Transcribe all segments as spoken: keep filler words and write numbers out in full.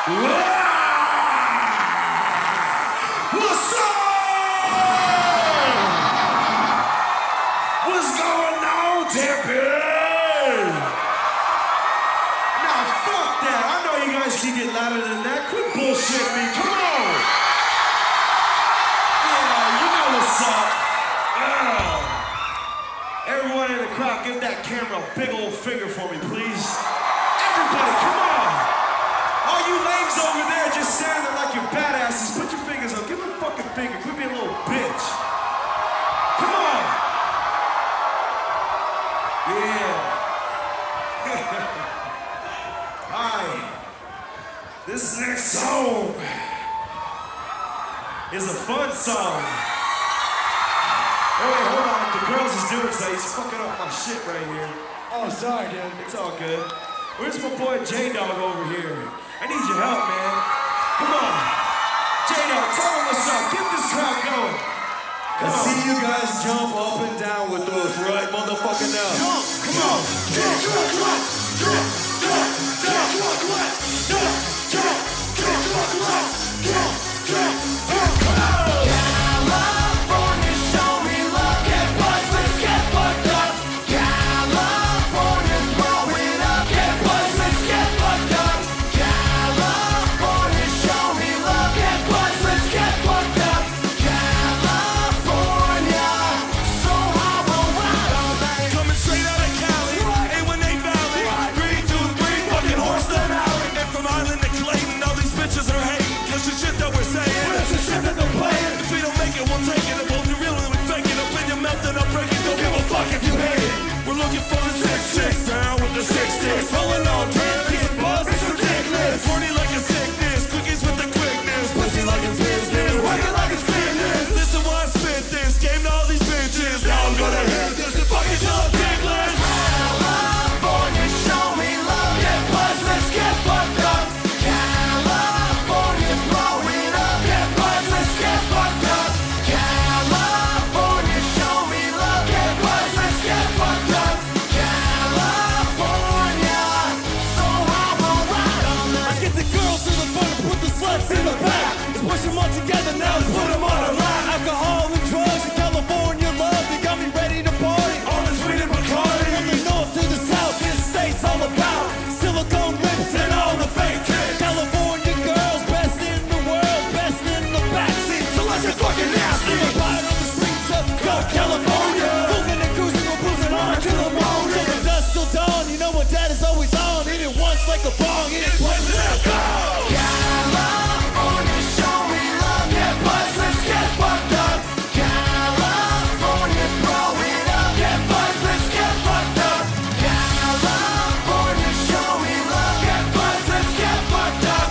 What's up? What's going on, Tempe? Now, fuck that. I know you guys can get louder than that. Quit bullshit me. Come on. Yeah, you know what's up. Uh, everyone in the crowd, give that camera a big old finger for me, please. Everybody, come on. All you lames over there just standing there like you're badasses, put your fingers up. Give them a fucking finger. Quit being a little bitch. Come on. Yeah. Alright. This next song is a fun song. Oh wait, hold on. The girls is doing something. He's fucking up my shit right here. Oh, sorry, dude. It's all good. Where's my boy J-Dog over here? I need your help, man. Come on. J-Dog, tell him what's up. Get this crowd going. Come I on. See you guys jump up and down with those right motherfucking now. Jump, come on. Jump, jump, jump, jump, jump, jump, jump, jump, jump, jump, jump, jump, jump, jump, come on. California, show me love. Get buzzed, let's get fucked up. California, throw it up. Get buzzed, let's get fucked up. California, show me love. Get buzzed, let's get fucked up. California, so I will ride all night. Coming straight out of Cali, A one A Valley, three two three, fucking horse them alley. And from Island to Clayton, all these bitches are hating. Cause the shit that we're saying, well, that's the shit that they're playing. If we don't make it, we'll take it. It won't be real and we fake it. Up in your mouth and I'll break it. Don't give a fuck if you hate it. We're looking for the six chicks, down with the six sticks. Rolling on turns, piece of buzz, it's ridiculous. Horny like a sickness, cookies with the quickness. Pussy like it's business, working like it's fitness. Listen why I spit this, game to all these bitches. Now I'm gonna hit this and fucking till I'm dickless. California, show me love. Get buzzed, let's get fucked up. California, throw it up. Get buzzed, let's get fucked up. California, show me love. Get buzzed, let's get fucked up. California, so I will ride all night. Let's get the girls to the front and put the sluts in the back. Let's push them all together now, let's put them on a lap. Alcohol and drugs and California love, they got me ready to party. All this weed and Bacardi. From the north to the south, this state's all about silicone lips and all the fake tits. California girls, best in the world, best in the backseat. So let's get fucking nasty. We're riding on the streets of go California. Moving and cruising, we're cruising on to the moon. Till the dust till dawn, you know what that is always on. Hit it once like a bong, hit it twice and then go. California, show me love. Get buzzed, let's get fucked up. California, throw it up. Get buzzed, let's get fucked up. California, show me love. Get buzzed, let's get fucked up.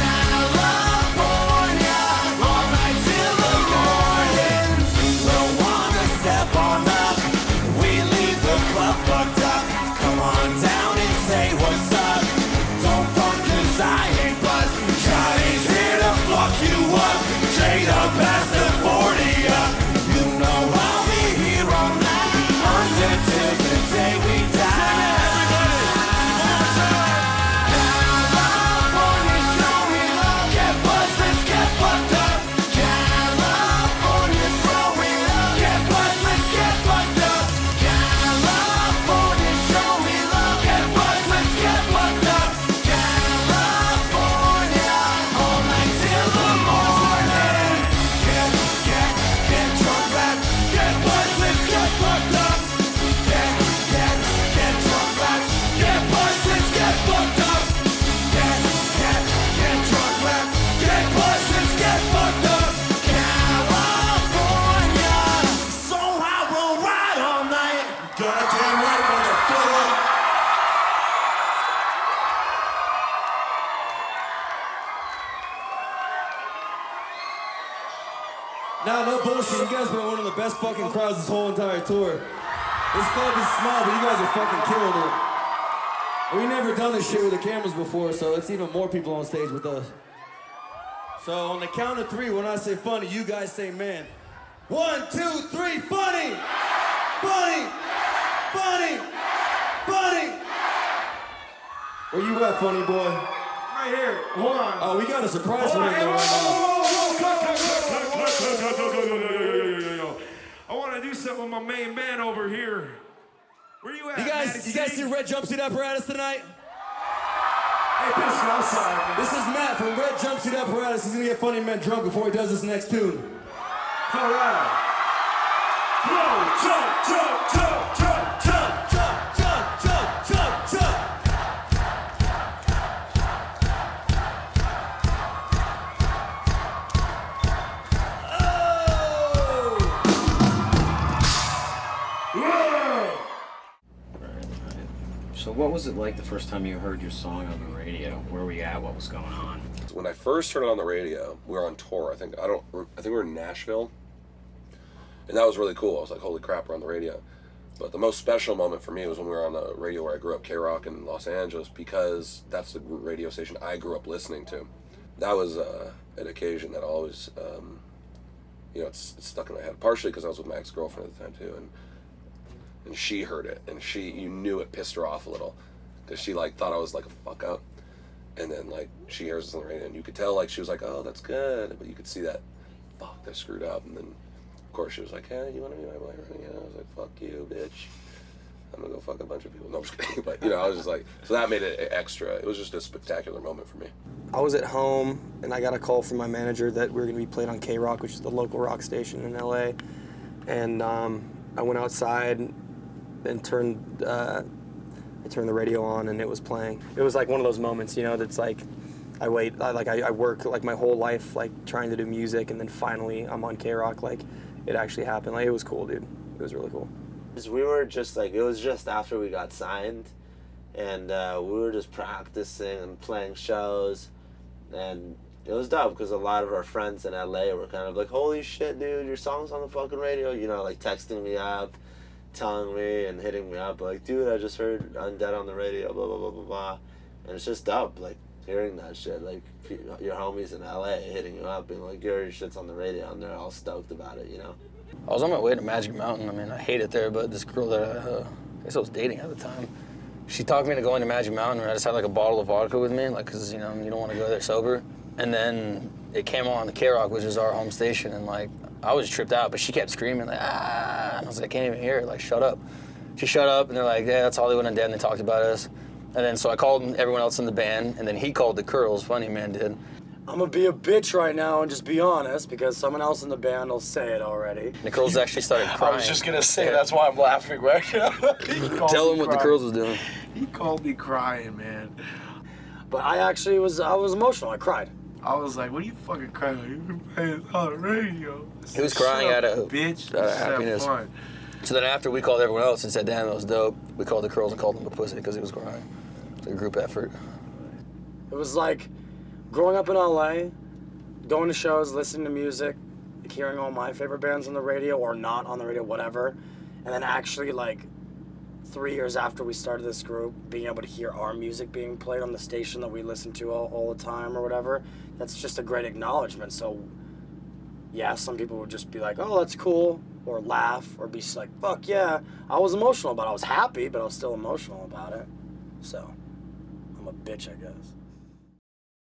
California, all night till the morning. Don't wanna step on up. We leave the club fucked up. Come on down and say what's up. Don't fuck 'cause I ain't buzzed. Johnny's here to fuck you up. Straight up past the forty up. You know I'll be here all night. Until the day we die. California, show me love. Get buzzed, let's get fucked up. California, throw it up. Get buzzed, let's get fucked up. California, show me love. Get buzzed, let's get fucked up. California, all night till the morning. Get, get, get drunk, rap. Get buzzed, let's get fucked up. Get, get, get drunk, rap. Get buzzed, let's get fucked up. Get, get, get drunk, rap. Get buzzed, let's get fucked up. California, so I will ride all night. Goddamn right, motherfucker. Nah, no bullshit. You guys been one of the best fucking crowds this whole entire tour. This club is small, but you guys are fucking killing it. And we never done this shit with the cameras before, so it's even more people on stage with us. So on the count of three, when I say funny, you guys say man. One, two, three, funny! Funny! Funny! Funny! Where you at, funny boy? Right here. Hold on. Oh, we got a surprise for Hold him on. Hey, though whoa, right whoa, now. whoa, whoa, cut, cut, cut, cut, cut, cut, cut, cut, yo, yo, yo, yo, yo, yo, yo, yo. I want to do something with my main man over here. Where you at, You guys, Maddie you guys C? see Red Jumpsuit Apparatus tonight? Hey, piss outside, man. This is Matt from Red Jumpsuit Apparatus. He's gonna get Funny Man drunk before he does this next tune. All right. Whoa, jump, jump, jump, jump, jump, jump, jump, jump, jump, jump. So what was it like the first time you heard your song on the radio? Where were you at? What was going on? When I first heard it on the radio, we were on tour. I think I don't. I think we were in Nashville, and that was really cool. I was like, "Holy crap, we're on the radio!" But the most special moment for me was when we were on the radio where I grew up, K Rock in Los Angeles, because that's the radio station I grew up listening to. That was uh, an occasion that always, um, you know, it's, it's stuck in my head. Partially because I was with my ex-girlfriend at the time too, and. And she heard it, and she, you knew it pissed her off a little, because she like thought I was like a fuck up, and then like she hears us on the radio, and you could tell like she was like, oh, that's good, but you could see that, fuck, they're screwed up, and then of course she was like, hey, you want to be my boyfriend? Yeah, I was like, fuck you, bitch, I'm gonna go fuck a bunch of people. No, I'm just kidding, but you know, I was just like, so that made it extra. It was just a spectacular moment for me. I was at home, and I got a call from my manager that we were gonna be played on K Rock, which is the local rock station in L A, and um, I went outside and turned uh, I turned the radio on, and it was playing. It was like one of those moments, you know, that's like I wait, I, like I, I work like my whole life like trying to do music, and then finally I'm on K Rock. Like it actually happened. Like it was cool, dude. It was really cool. We were just like, it was just after we got signed, and uh, we were just practicing and playing shows, and it was dope because a lot of our friends in L A were kind of like, holy shit, dude, your song's on the fucking radio, you know, like texting me up, telling me and hitting me up like, dude, I just heard Undead on the radio, blah, blah, blah, blah, blah. And it's just dope, like, hearing that shit, like, your homies in L A hitting you up, being like, your shit's on the radio, and they're all stoked about it, you know? I was on my way to Magic Mountain. I mean, I hate it there, but this girl that I, uh, I guess I was dating at the time, she talked me into going to Magic Mountain, and I just had, like, a bottle of vodka with me, like, because, you know, you don't want to go there sober. And then it came on the K Rock, which is our home station, and, like, I was tripped out, but she kept screaming, like, ah, and I was like, I can't even hear it, like, shut up. She shut up, and they're like, yeah, that's Hollywoodundead, and they talked about us. And then so I called everyone else in the band, and then he called the Curls, Funny Man did. I'm gonna be a bitch right now and just be honest, because someone else in the band will say it already. And the Curls actually started crying. I was just gonna say, that's why I'm laughing right now. Tell him what crying. the Curls was doing. He called me crying, man. But I actually was, I was emotional, I cried. I was like, what are you fucking crying? You've been playing on the radio. He was crying out of, bitch. out of happiness. Fun. So then after we called everyone else and said, damn, that was dope, we called the Curls and called him a pussy because he was crying. It was a group effort. It was like growing up in L A, going to shows, listening to music, hearing all my favorite bands on the radio or not on the radio, whatever, and then actually like three years after we started this group, being able to hear our music being played on the station that we listen to all, all the time or whatever, that's just a great acknowledgement. So yeah, some people would just be like, oh, that's cool, or laugh, or be like, fuck yeah. I was emotional about it. I was happy, but I was still emotional about it. So I'm a bitch, I guess.